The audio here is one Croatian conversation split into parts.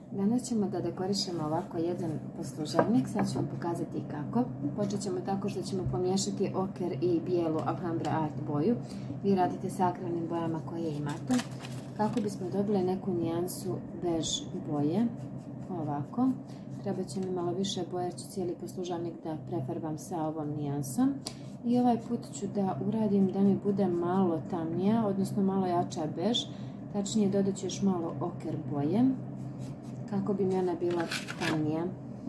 Danas ćemo da dekorišemo ovako jedan poslužavnik, sad ću vam pokazati kako. Počet ćemo tako što ćemo pomiješati oker i bijelu Alhambra Art boju. Vi radite s akralnim bojama koje imate. Kako bismo dobili neku nijansu bež boje, ovako. Treba će mi malo više boje jer ću cijeli poslužavnik da prefarbam sa ovom nijansom. I ovaj put ću da uradim da mi bude malo tamnija, odnosno malo jača bež. Tačnije dodat ću još malo oker boje, kako bi mi ona bila tamnija.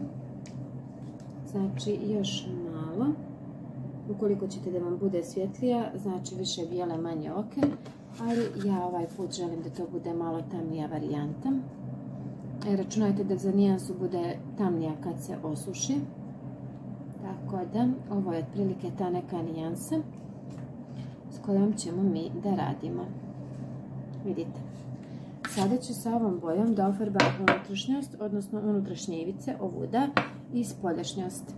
Znači još malo. Ukoliko ćete da vam bude svjetlija, znači više bijele, manje oker. Ali ja ovaj put želim da to bude malo tamnija varijanta. Računajte da za nijansu bude tamnija kad se osuši. Tako da, ovo je otprilike ta neka nijansa s kojom ćemo mi da radimo. Vidite. Sada ću sa ovom bojom da ofarbam unutrašnjost, odnosno unutrašnje ivice ovuda i spoljašnjost.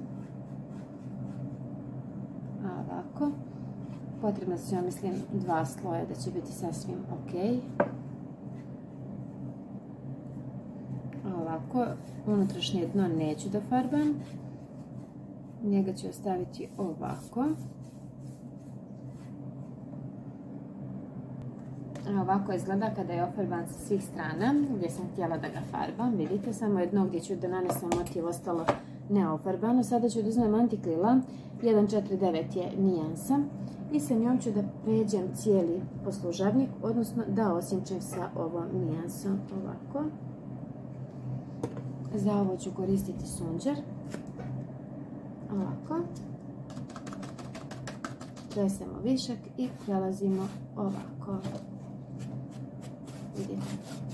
Ovako. Potrebno su, ja mislim, 2 sloja da će biti sasvim ok. Ovako. Unutrašnje dno neću da farbam. Njega ću ostaviti ovako. Ovako izgleda kada je ofarban sa svih strana, gdje sam htjela da ga farbam. Vidite, samo jedno gdje ću da nanesem motiv ostalo neofarbano. Sada ću da uzmem antiklila, 149 je nijansa. I sa njom ću da pređem cijeli poslužavnik, odnosno da osjenčem sa ovom nijansom. Ovako. Za ovo ću koristiti sunđer. Ovako. Tresemo višak i prelazimo ovako. Vidite.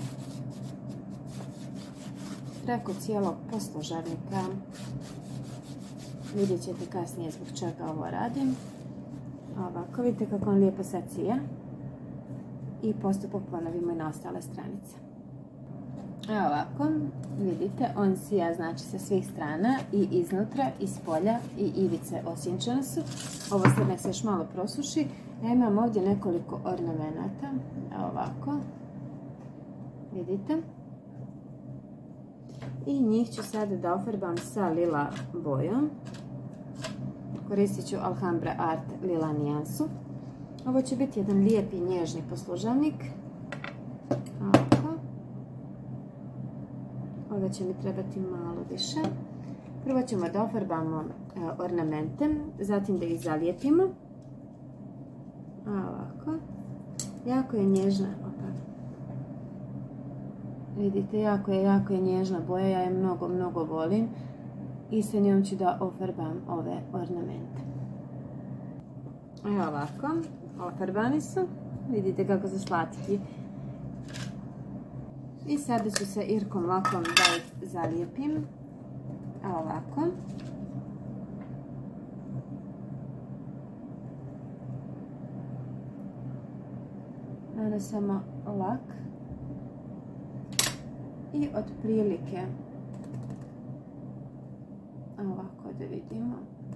Preko cijelog poslužavnika. Vidjet ćete kasnije zbog čega ovo radim. Ovako, vidite kako on lijepo sad sija. I postupak ponovimo i na ostale stranice. Ovako, vidite, on sija znači sa svih strana i iznutra, i s polja, i ivice osjenčene su. Ovo sad nek se još malo prosuši. Ja imam ovdje nekoliko ornamenata. Ovako. Vidite. I njih ću sada da ofarbam sa lila bojom. Koristit ću Alhambra Art lila nijansu. Ovo će biti jedan lijepi nježni poslužavnik. Ovako. Ove će mi trebati malo više. Prvo ćemo da ofarbamo ornamente, zatim da ih zalijepimo. Ovako. Jako je nježna. Vidite, jako je nježna boja, ja je mnogo volim. I sa njom ću da ofarbam ove ornamente. Evo ovako, ofarbani su. Vidite kako su slatki. I sada ću sa irkom lakom da ih zalijepim. Ovako. Nanesemo lak. I otprilike ovako da vidimo.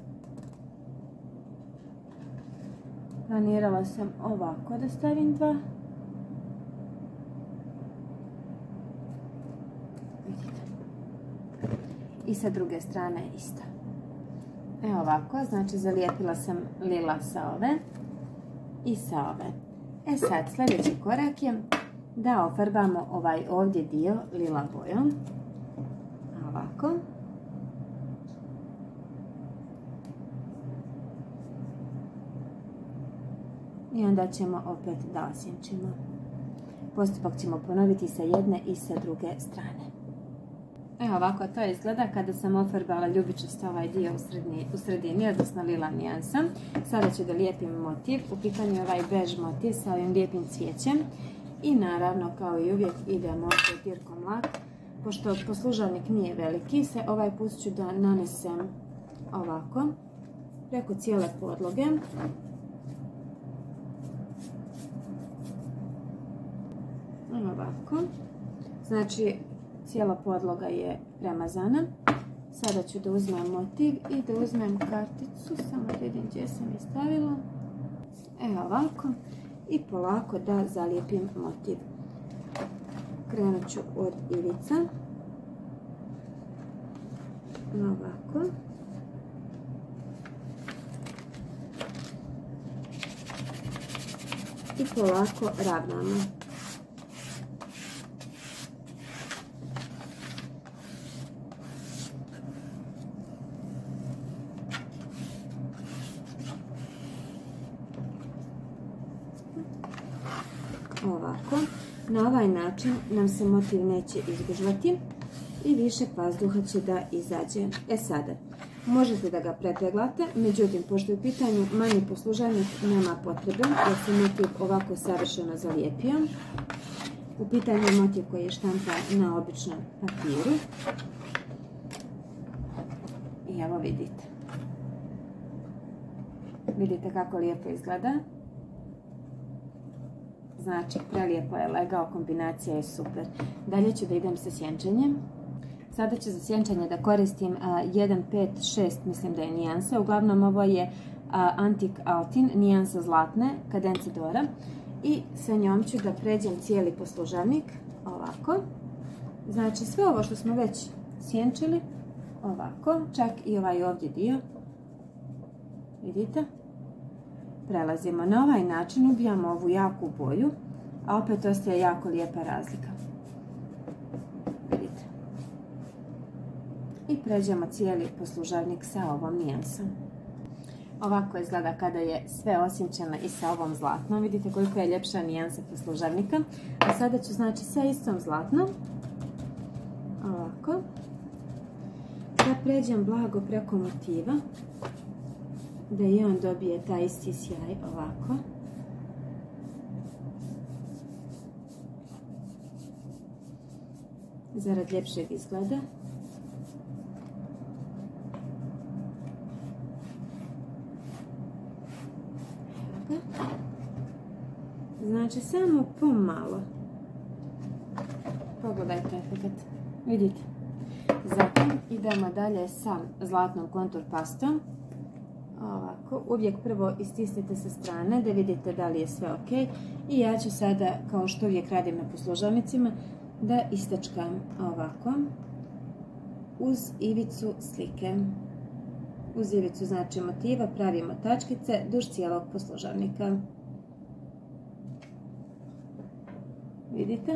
Planirala sam ovako da stavim 2. Vidite. I sa druge strane isto. Evo ovako, znači zalijepila sam lila sa ove i sa ove. E sad, sljedeći korak je da ofarbamo ovaj ovdje dio lila bojom. Ovako. I onda ćemo opet da osjenčimo. Postupak ćemo ponoviti sa jedne i sa druge strane. Evo ovako to izgleda kada sam ofarbala ljubičast ovaj dio u sredini, odnosno lila nijansa. Sada ću da lijepim motiv. U pitanju je ovaj bež motiv sa ovim lijepim cvijećem. I naravno, kao i uvijek, idemo pod irkom lak. Pošto poslužavnik nije veliki, se ovaj put ću da nanesem ovako, preko cijele podloge. Ovako. Znači, cijela podloga je premazana. Sada ću da uzmem motiv i da uzmem karticu, samo da vidim gdje sam je stavila. Evo ovako. I polako da zalijepim motiv. Krenut ću od ivica. ovako. I polako ravnamo. Ovako, na ovaj način nam se motiv neće izgužvati i višak vazduha će da izađe. Sada, možete da ga prepeglate, međutim, pošto je u pitanju manji poslužajnik, nema potrebe, jer se motiv ovako savršeno zalijepio. U pitanju je motiv koji je štampan na običnom papiru. I evo vidite. Vidite kako lijepo izgleda. Znači, prelijepo je legao, kombinacija je super. Dalje ću da idem sa sjenčanjem. Sada ću za sjenčanje da koristim 1, 5, 6, mislim da je nijansa. Uglavnom ovo je Antique Altin, nijansa zlatne, Cadence d'Oro. I sa njom ću da pređem cijeli poslužavnik, ovako. Znači, sve ovo što smo već sjenčili, ovako, čak i ovaj ovdje dio. Vidite? Prelazimo na ovaj način, ubijamo ovu jaku boju, a opet ostaje jako lijepa razlika. Vidite. I pređemo cijeli poslužavnik sa ovom nijansom. Ovako izgleda kada je sve osjenčeno i sa ovom zlatnom. Vidite koliko je ljepša nijansa poslužavnika. A sada ću znači sa istom zlatnom, ovako, da pređem blago preko motiva, da i on dobije taj isti sjaj, ovako. Zarad ljepšeg izgleda. Znači, samo pomalo. Pogledajte efekt. Vidite. Zatim idemo dalje sa zlatnom kontur pastom. Ovako, uvijek prvo istisnite sa strane da vidite da li je sve ok. I ja ću sada, kao što uvijek radim na poslužavnicima, da istačkam ovako uz ivicu slike. Uz ivicu znači motiva pravimo tačkice duž cijelog poslužavnika. Vidite?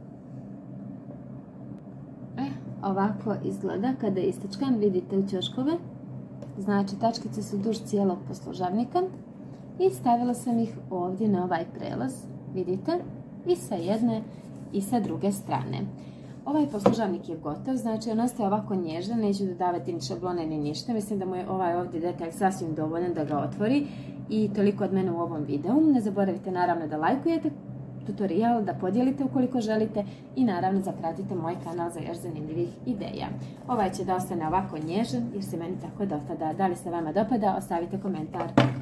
Ovako izgleda kada je istačkan, vidite u ćoškove. Znači, tačkice su duž cijelog poslužavnika i stavila sam ih ovdje na ovaj prelaz, vidite, i sa jedne i sa druge strane. Ovaj poslužavnik je gotov, znači on ostaje ovako nježan, neću dodavati ni šablone ni ništa, mislim da mu je ovaj ovdje detalj sasvim dovoljan da ga otvori i toliko od mene u ovom videu. Ne zaboravite naravno da lajkujete tutorial, da podijelite ukoliko želite i naravno zapratite moj kanal za još zanimljivih ideja. Ovaj će da ostane ovako nježan jer se meni tako dopada. Da li se vama dopada, ostavite komentar.